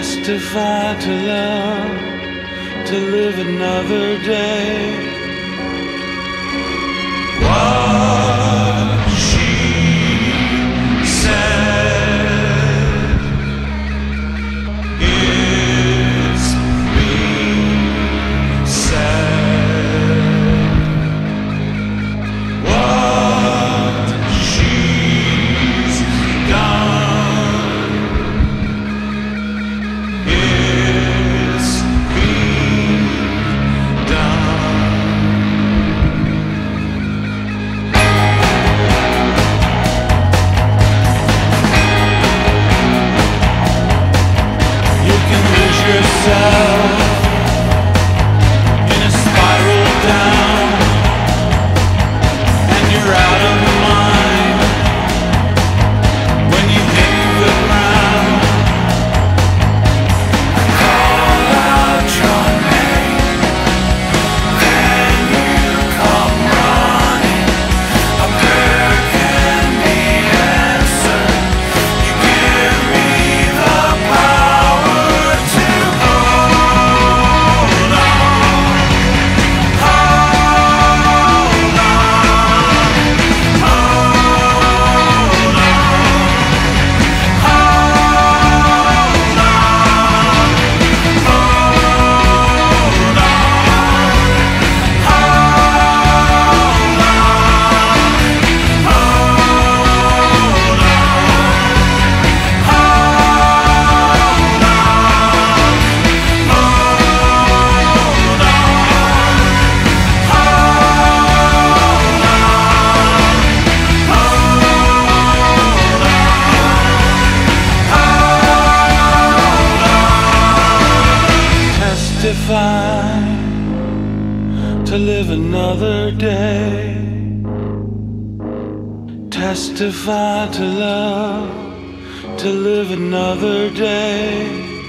Testify to love, to live another day. What she said is being said. What she's done is being done. You can lose yourself in a spiral down, and you're out of mind when you hit the ground. Call out your name, then you come running. A prayer can be answered. You give me the power to hold on, hold on, hold on, hold Testify to live another day. Testify to love, to live another day.